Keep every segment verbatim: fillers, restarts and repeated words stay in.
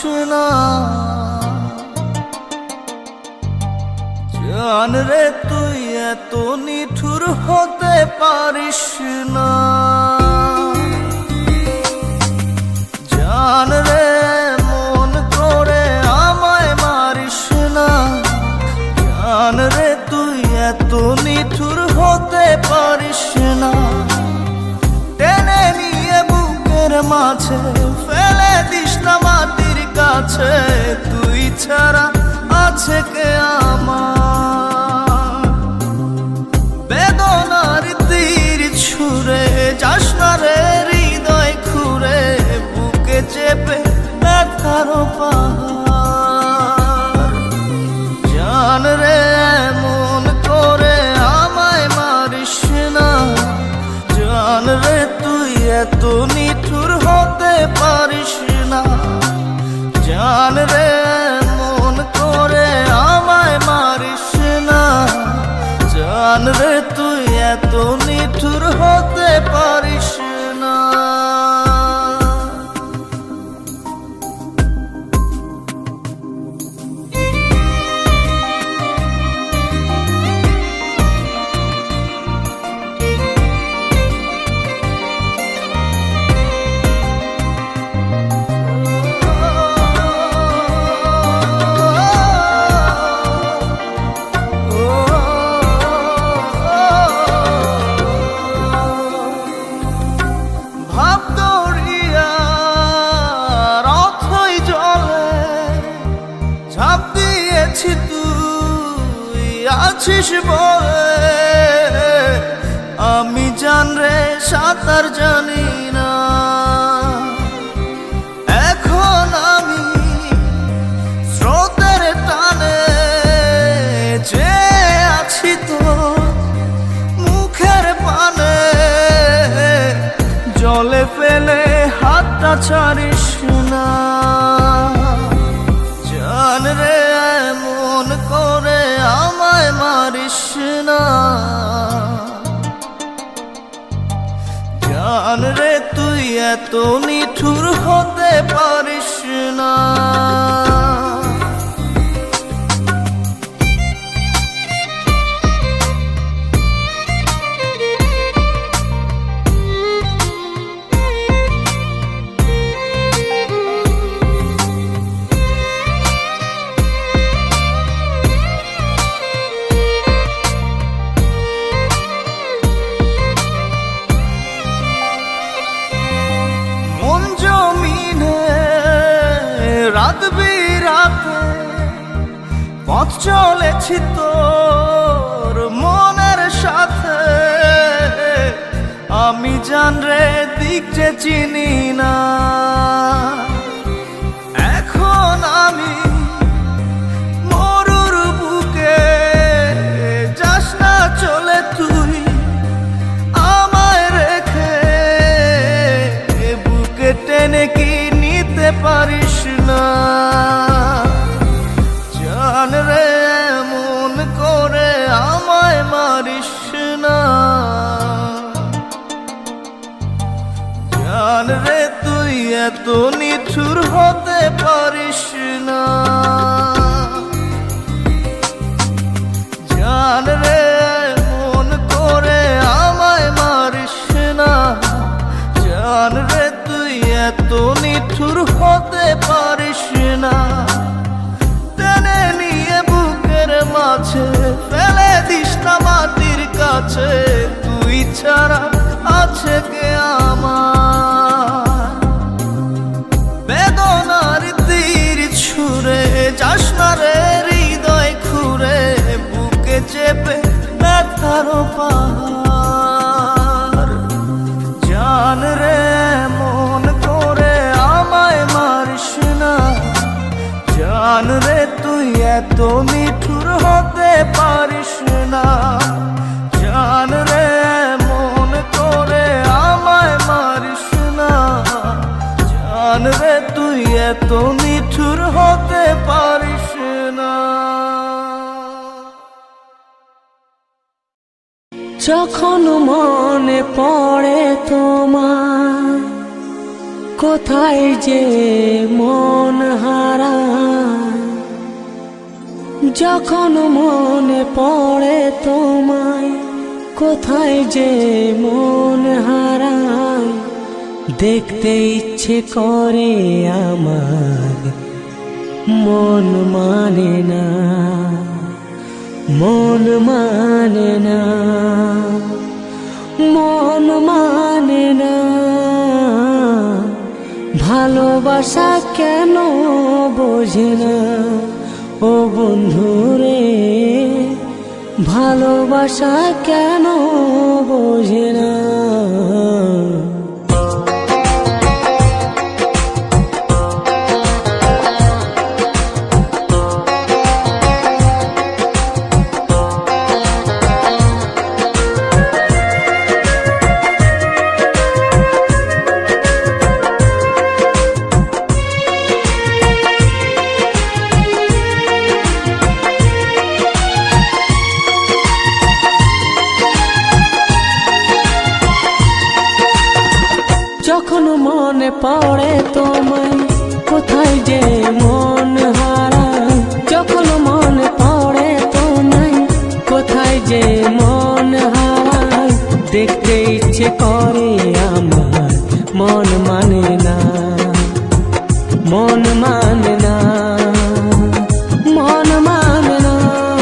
না। জান রে তুই এত নিঠুর হতে পারিস না। জান রে মন করে আমায় মারিস না। জান রে তুই এত নিঠুর হতে পারিস না। টেনে নিয়ে বুকের মাঝে ফেলে দিস না মাটির কাছে। তুই ছাড়া আছে কে আমার? বেদনার তীর ছুঁড়ে যাস না রে হৃদয় খুঁড়ে। বুকে চেপে ব্যথার পাহাড়। জান রে মন করে আমায় মারিস না। জান রে তুই এত নিঠুর হতে পারিস না। জান রে মন করে আমায় মারিস না। জান রে তুই এত নিঠুর হতে পারিস না। আছিস বলে আমি জান রে সাঁতার জানি না। এখন আমি স্রোতের টানে যে আছি তো মুখের পানে। জলে ফেলে হাতটা ছাড়িস না। জান রে মন করে আমায় মারিস না। জান রে তুই এত নিঠুর হতে পারিস না। রাত বিরাতে পথ চলেছি তোর মনের সাথে। আমি জান রে দিক যে চিনি না। এখন আমি মরুর বুকে যাস না চলে তুই আমায় রেখে। বুকে টেনে কি নিতে পারিস না। জান রে মন করে আমায় মারিস না। জান রে তুই এত নিঠুর হতে পারিস না। জান রে মন করে আমায় মারিস না। জান রে তুই এত নিঠুর হতে পারিস না। টেনে নিয়ে বুকের মাঝে ফেলে দিস না মাটির কাছে। তুই ছাড়া আছে কে আমার? বেদনার তীর ছুঁড়ে যাস না রে হৃদয় খুঁড়ে। বুকে চেপে ব্যথার পাহাড়। জান রে মন করে আমায় মারিস না। জান রে তুই এত নিঠুর হতে পারিস না। জান রে মন করে আমায় মারিস না। জান রে তুই এত নিঠুর হতে পারিস না। যখন মনে পড়ে তোমার কোথায় যে মন হারায়। যখন মনে পড়ে তোমায়, কোথায় যে মন হারায়, দেখতে ইচ্ছে করে আমার, মন মানে না, মন মানে না, মন মানে না। ভালোবাসা কেন বোঝে না ও বন্ধুরে, ভালোবাসা কেন বোঝে না। যখন মনে পড়ে তোমায়, কোথায় যে মন হারায়, যখন মনে পড়ে তোমায়, কোথায় যে মন হারায়, দেখতে ইচ্ছে করে আমার, মন মানে না, মন মানে না, মন মানে না।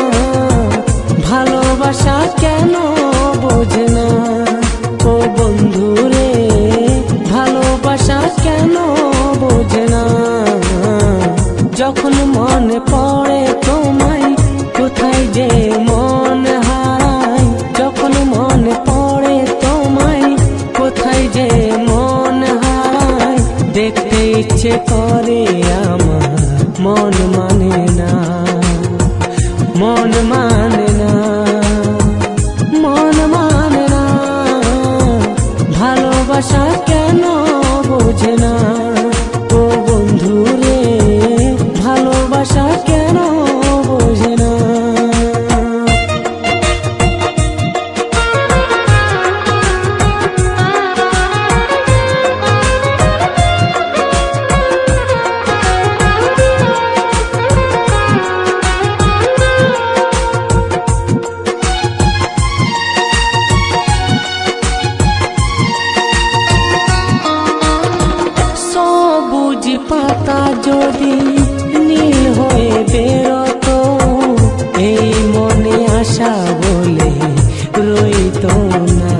ভালোবাসা কেন বোঝে না ও বন্ধুরে, ভালোবাসা কেন বোঝে না। যখন মনে পড়ে তোমায়, কোথায় যে মন হারায়, যখন মনে পড়ে তোমায়, কোথায় যে মন হারায়, দেখতে ইচ্ছে করে আমার, মন মানে না, মন মানে না, মন মানে না। ভালোবাসা কেন বোঝে না ও বন্ধুরে, ভালোবাসা কেন বোঝে না। পাতা যদি নীল হয়ে বেরোতো, এই মনে আশা বলে রইতো না।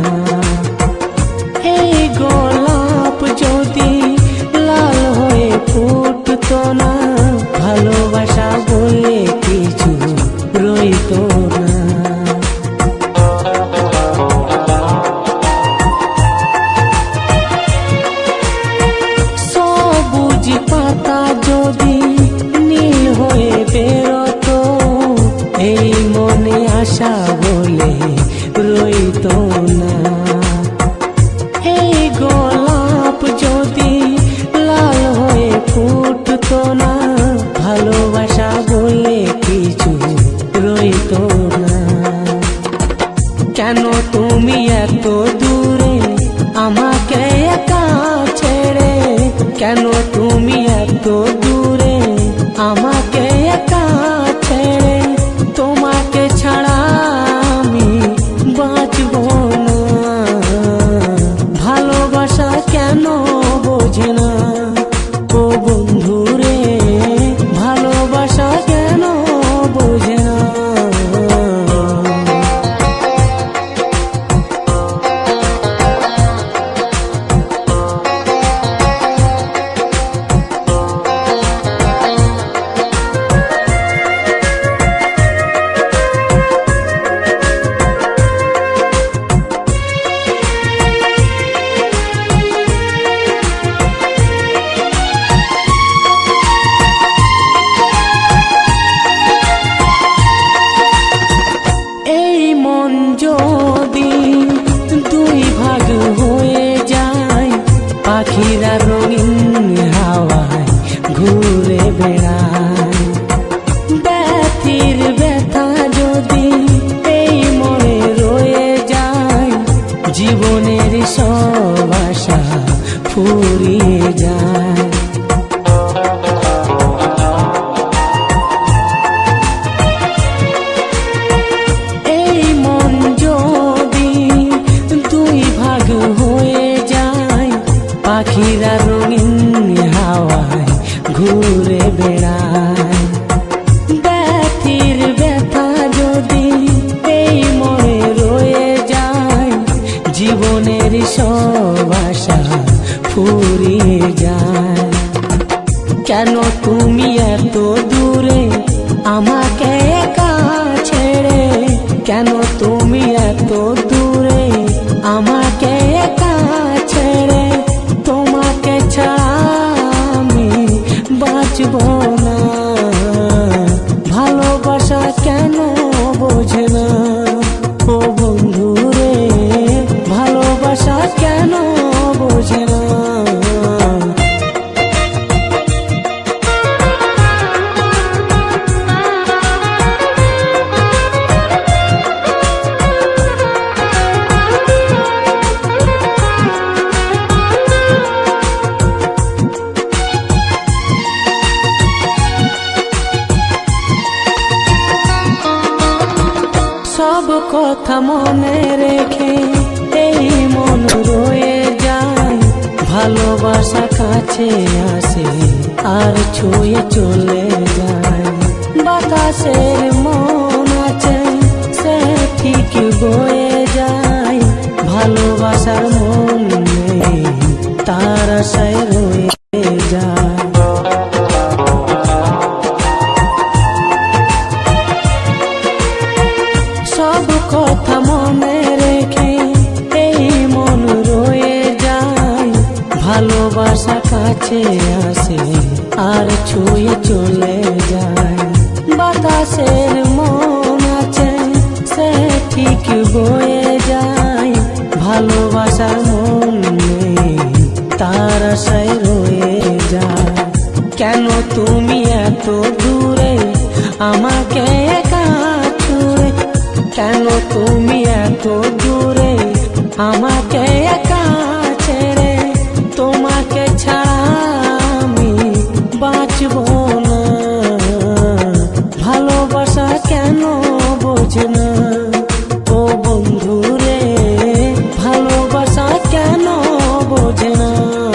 এই গোলাপ যদি লাল হয়ে ফুটতো না, ভালোবাসা বলে কিছু রইতো না। পাতা যদি নীল হয়ে বেরোতো, এই মনে আশা বলে রইতো না। এই গোলাপ যদি লাল হয়ে ফুটতো না, ভালোবাসা বলে কিছু রইতো না। কেন তুমি এত দূরে আমাকে একা ছেড়ে, কেন তুমি এত দূরে আমাকে একা ছেড়ে, তোমাকে ছাড়া আমি বাঁচব না। ভালোবাসা কেন বোঝে না ও বন্ধুরে, ভালোবাসা কেন বোঝে না। যদি দুই ভাগ হয়ে যায়, পাখিরা রঙিন হাওয়ায় ঘুরে বেড়ায়। ব্যথির ব্যথা যদি এই মনে রয়ে যায়, জীবনের সব আশা ফুরিয়ে যায়। বেড়ায়। ব্যথির ব্যথা যদি এই মনে রয়ে যায়, জীবনের সব আশা ফুরিয়ে যায়। কেন তুমি এত দূরে আমাকে একা ছেড়ে, কেন তুমি এত দূরে আমাকে একা ছেড়ে, তোমাকে ছাড়া আমি বাঁচব না। ভালোবাসা কেন বোঝে না ও বন্ধু রে, ভালোবাসা কেন বোঝে না। সব কথা মনে রেখে এই মন রয়ে যায়, ভালোবাসা কাছে আসে আর ছুঁয়ে চলে যায়। বাতাসের মন আছে সে ঠিক বয়ে যায়, ভালোবাসার মন নেই তার আশায় রয়ে যায়। সব কথা মনে রেখে এই মন রয়ে যায়, ভালোবাসা কাছে আসে আর ছুঁয়ে চলে যায়। বাতাসের মন আছে সে ঠিক বয়ে যায়, ভালোবাসার মন নেই তার আশায় রয়ে যায়। কেন তুমি এত দূরে আমাকে একা ছুঁড়ে, কেন তুমি এত দূরে আমাকে একা ছেড়ে, তোমাকে ছাড়া আমি বাঁচব না। ভালোবাসা কেন বোঝে না ও বন্ধু রে, ভালোবাসা কেন বোঝে না।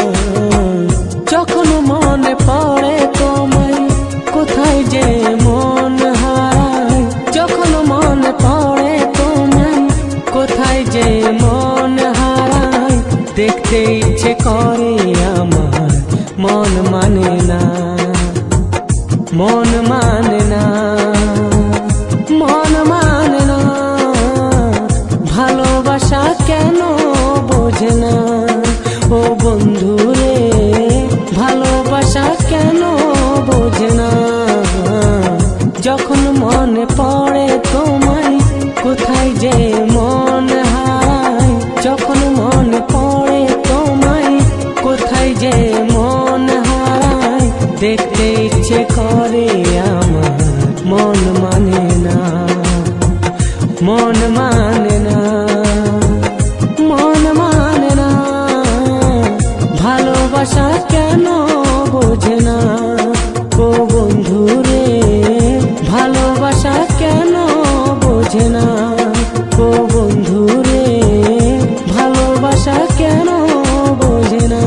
যখন মনে পড়ে তোমায় কোথায় যে মন হারায়, যখন মনে পড়ে তোমায় কোথায় যে মন হারায়, দেখতে ইচ্ছে করে আমার মন মানে না, মন মানে না, মন মানে না। ভালোবাসা কেন বোঝে না ও বন্ধু রে, ভালোবাসা কেন বোঝে না। যখন মনে পড়ে তোমায় কোথায় যে মন হারায়, যখন মনে পড়ে তোমায় কোথায় যে মন হারায়, দেখতে ইচ্ছে করে আমার মন মানে না, মন মানে না, মন মানে না। ভালোবাসা কেন বোঝে না ও বন্ধু রে, ভালোবাসা কেন বোঝে না ও বন্ধু রে, ভালোবাসা কেন বোঝে না।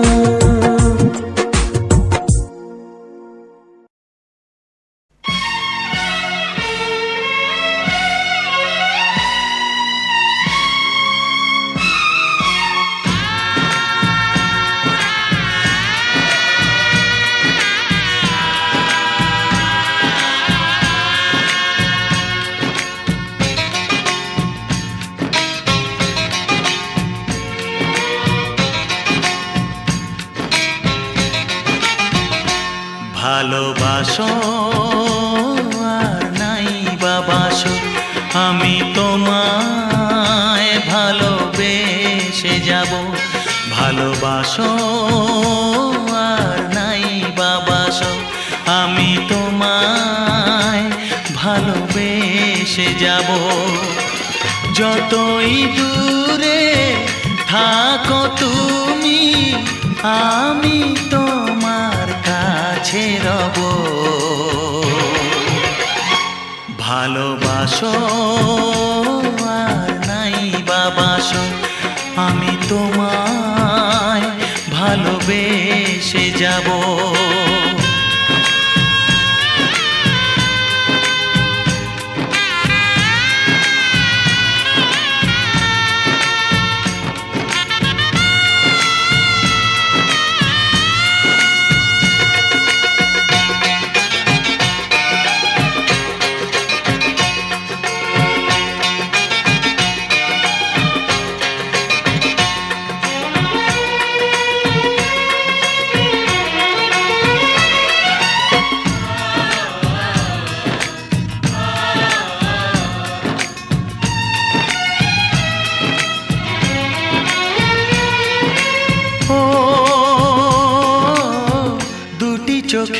ভালোবাসো আর নাই বাবাসো, আমি তোমায় ভালোবেসে যাব। ভালোবাসো আর নাই বাবাসো, আমি তোমায় ভালোবেসে যাব। যতই দূরে থাকো তুমি, আমি তোমার কাছে রব। ভালোবাসো আর নাই বাবাসো, আমি তোমায় ভালোবেসে যাব।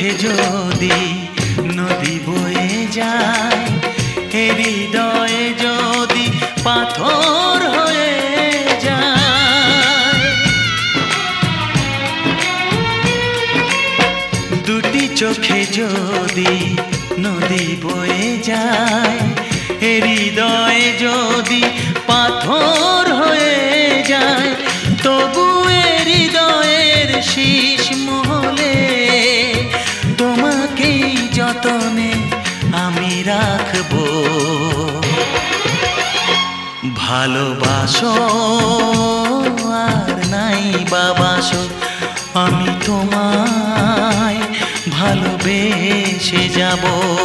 চোখে যদি নদী বয়ে যায়, হৃদয়ে যদি পাথর হয়ে যায়, দুটি চোখে যদি নদী বয়ে যায়, হৃদয়ে যদি পাথর হয়ে যায়, তবু হৃদয়ের শীষ মহলে তোমাকেই যতনে আমি রাখবো। ভালোবাসো আর নাই বাবাসো, আমি তোমায় ভালোবেসে যাব।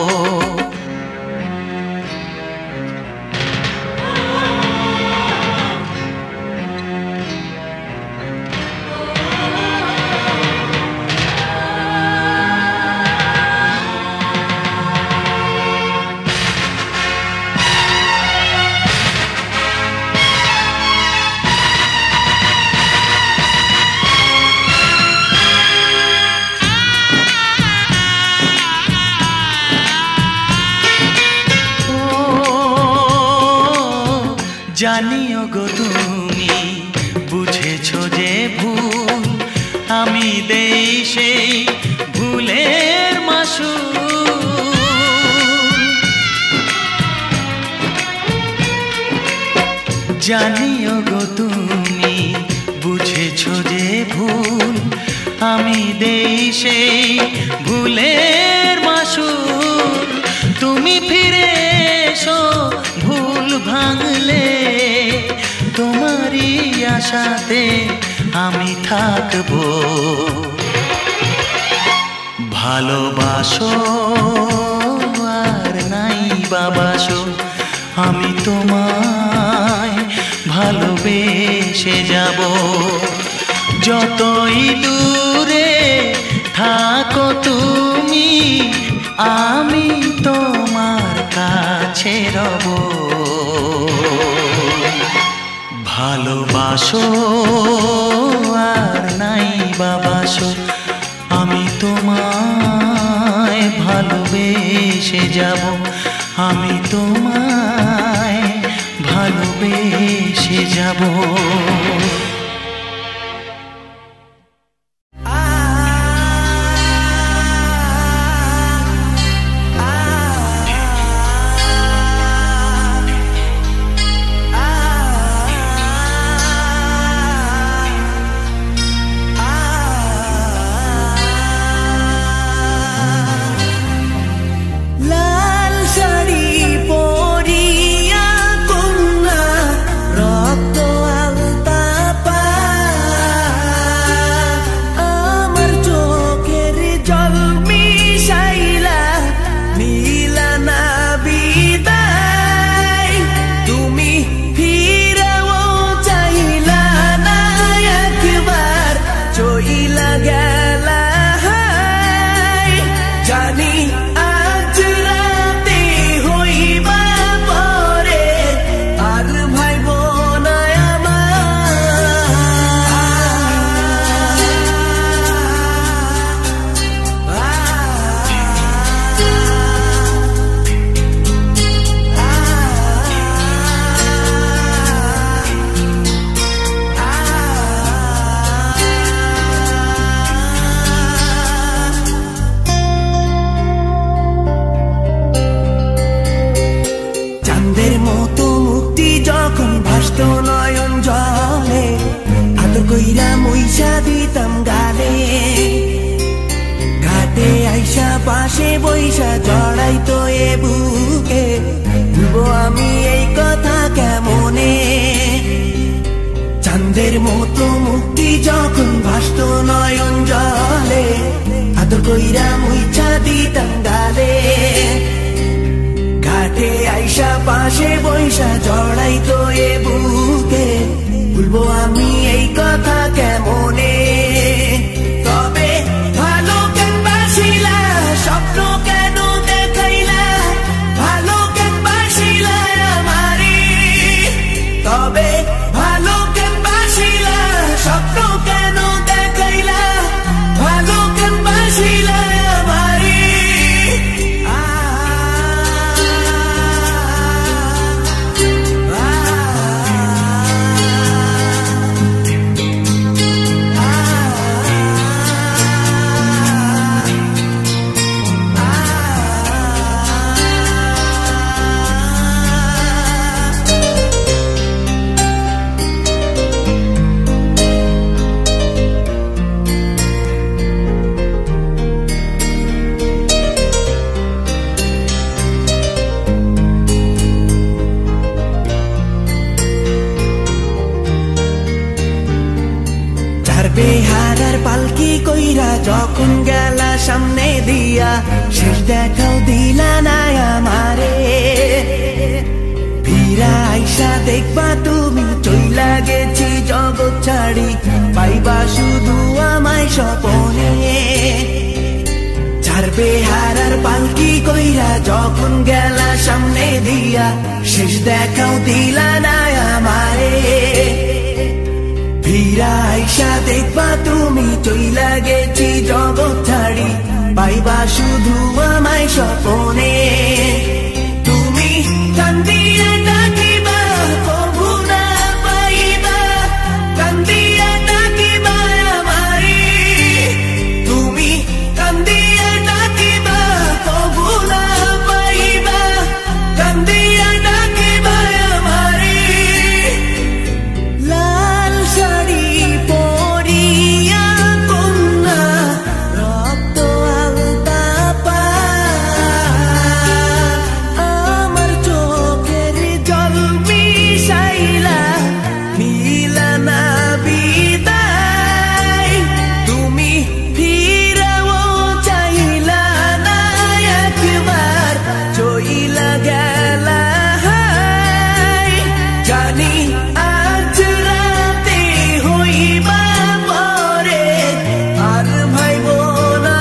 জানিও গো তুমি বুঝেছো যে ভুল, আমি দেই সেই ভুলের মাসুল। জানিও গো তুমি বুঝেছো যে ভুল, আমি দেই সেই ভুলের মাসুল। তুমি ফিরে এসো ভুল ভাঙলে, তোমারই আশাতে আমি থাকবো। ভালোবাসো আর নাই বাবাসো, আমি তোমায় ভালোবেসে যাব। যতই দূরে থাকো তুমি, আমি তোমার কাছে রব। ভালোবাসো আর নাই বাবাসো, আমি তোমায় ভালোবেসে যাব। আমি তোমায় ভালোবেসে যাব। পাশে বৈশা জড়াই তো এ বুকে, ভুলবো আমি এই কথা কেমনে। চাঁদের মতো মুক্তি যখন ভাসত নয়ন জলে, আদর কইরা মুইছা দিতাম গালে। ঘাটে আইসা পাশে বৈশা জড়াই তো এ বুকে, ভুলবো আমি এই কথা কেমনে। তবে ভালো কেন বাসিলা, স্বপ্ন কেন দেখাইলা, ভালো কেন বাসিলা আমারে। তবে ভালো কেন বাসিলা, স্বপ্ন কেন দেখাইলা, ভালো কেন বাসিলা আমারে। দিয়া শেষ দেখাও দিলা না আমারে ফিরা আইসা দেখবা তুমি চইলা গেছি জগৎ ছাড়ি পাইবা শুধু আমায় স্বপনে ছাড়বে হারার পালকি কইরা যখন গেলা সামনে দিয়া শেষ দেখাও দিলা না আমারে ফিরা আইসা দেখবা তুমি চইলা গেছি জগৎ ছাড়ি পাইবা শুধু আমায় স্বপনে তুমি কান্দিয়া ডাকিবা কভু না পাইবা কান্দিয়া ডাকিবা আমারে তুমি কান্দিয়া ডাকিবা কভু না পাইবা কান্দিয়া ডাকিবা আমারে লাল শাড়ি পরিয়া কন্যা রক্ত আলতা পা আমার চোখের জল মিশাইলা নিলা না বিদায় তুমি ফিরাও চাইলা না একবার চইলা গেলা জানি আজ রাতে হইবা পরে আর ভাইব না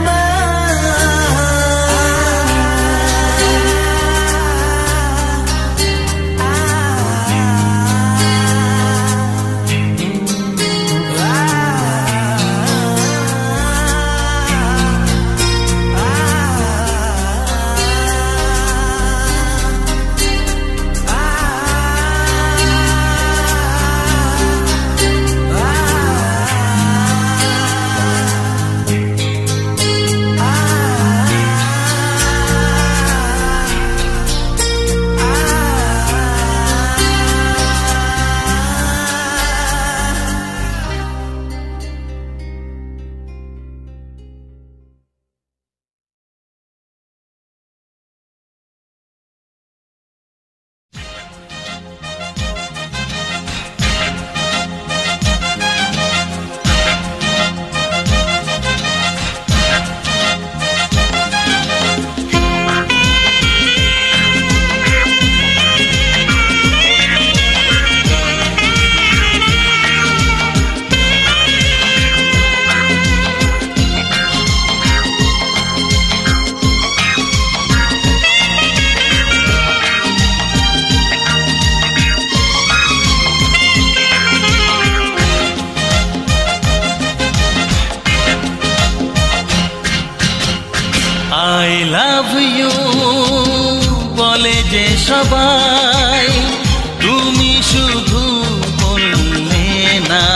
I love you বলে যে সবাই তুমি শুধু বললে না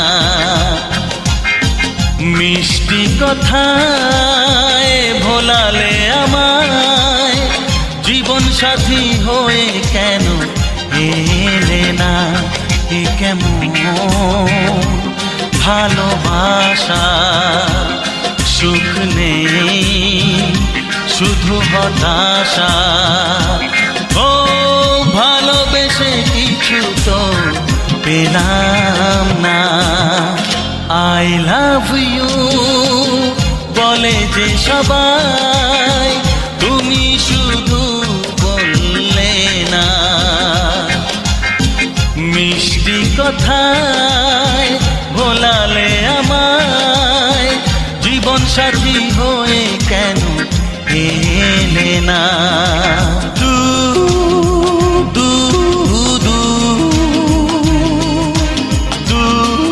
মিষ্টি কথায় ভোলালে আমায় জীবন সাথী হয়ে কেন এলে না এ কেমন ভালোবাসা সুখ নেই শুধু হতাশা ও ভালোবেসে কিছু তো পেলাম না I love you বলে যে সবাই তুমি শুধু বললে না মিষ্টি কথায় ভোলালে আমায় জীবন সাথী হয়ে কেন এলে না দু দু দু দু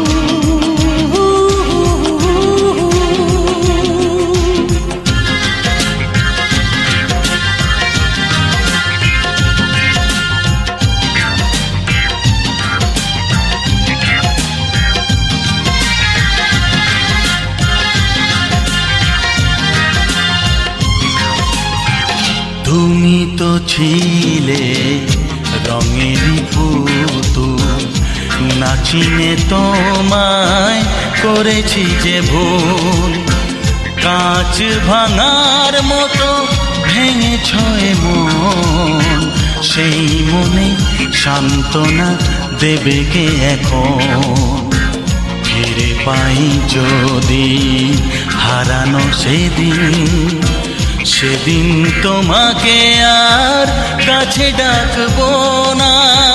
তুমি তো ছিলে রঙেরই পুতুল নাচিনে তোমায় করেছি যে ভুল কাঁচ ভাঙার মতো ভেঙেছ মন সেই মনে সান্ত্বনা দেবে কে এখন ফিরে পাই যদি হারানো সেদিন সেদিন তোমাকে আর কাছে ডাকবো না।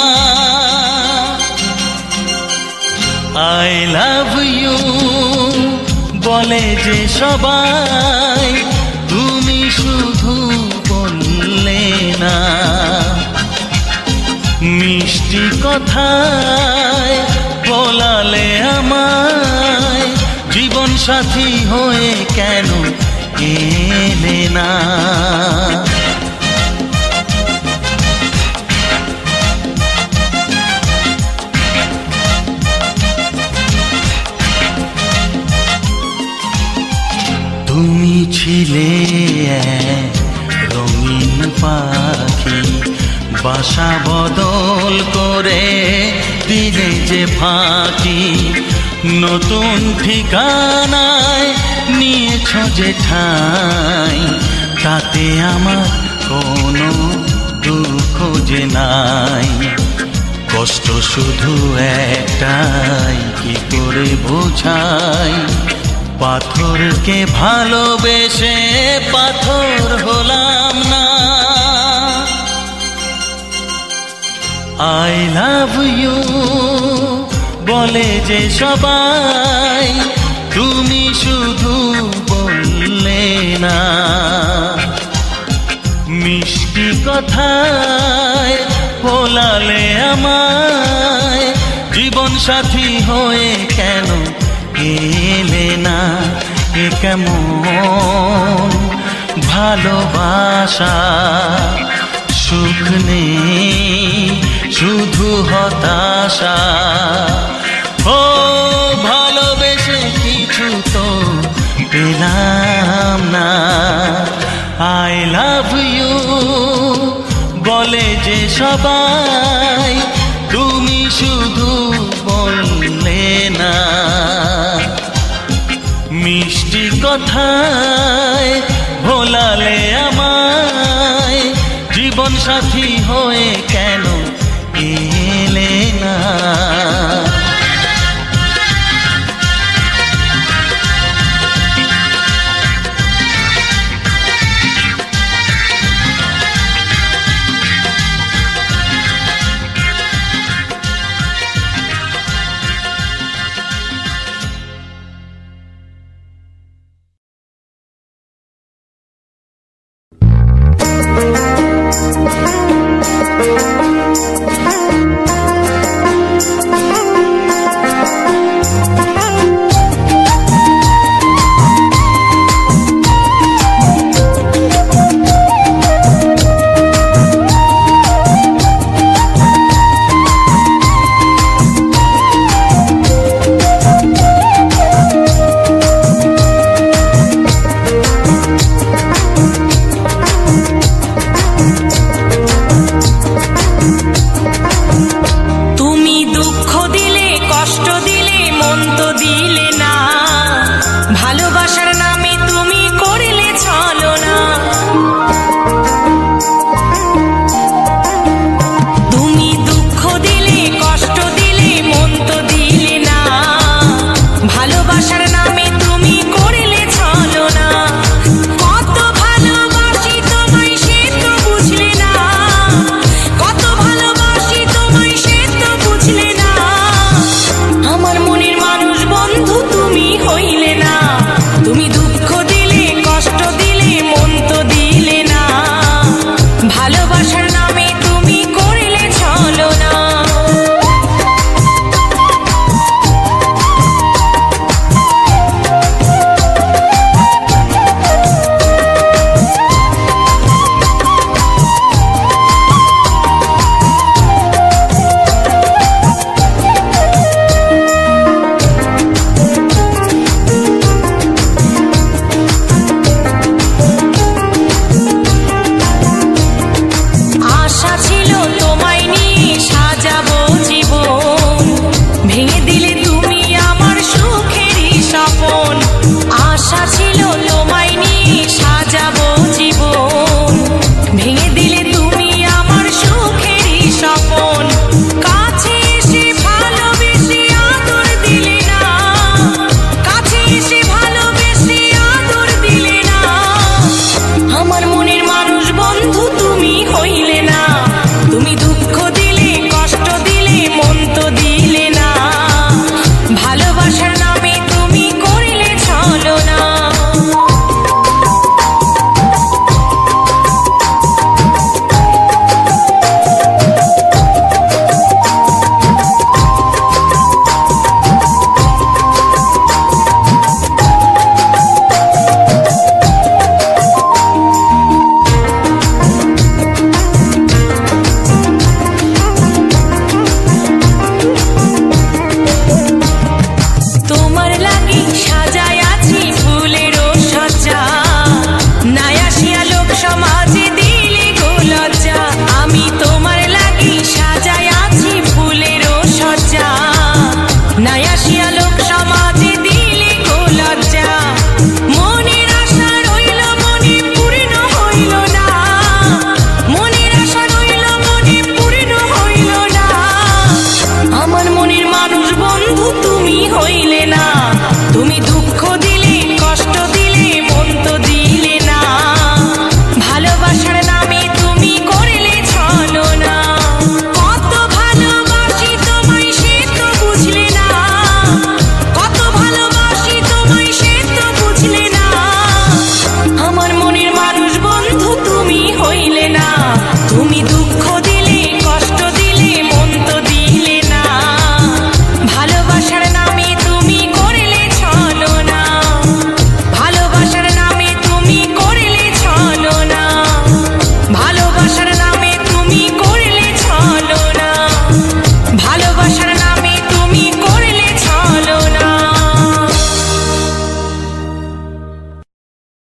আই লাভ ইউ বলে যে সবাই, তুমি শুধু বললে না। মিষ্টি কথায় বলালে আমায়, জীবন সাথী হয়ে কেন এলে না। তুমি ছিলে এক রঙিন পাখি, বাসা বদল করে দিলে যে ফাঁকি। নতুন ঠিকানায় নিয়েছ যে ঠাই, তাতে আমার কোনো দুঃখ যে নাই। কষ্ট শুধু একটাই, কি করে বোঝাই। পাথরকে ভালোবেসে পাথর হলাম না। আই লাভ ইউ বলে যে সবাই, তুমি শুধু বললে না। মিষ্টি কথায় বলালে আমায়, জীবন সাথী হয়ে কেন এলে না। এ কেমন ভালোবাসা, সুখ নেই শুধু হতাশা। ও ভালোবেসে কিছু তো পেলাম না। আই লাভ ইউ বলে যে সবাই, তুমি শুধু বললে না। মিষ্টি কথায় ভোলালে আমায়, জীবন সাথী হয়ে কেন এলে না।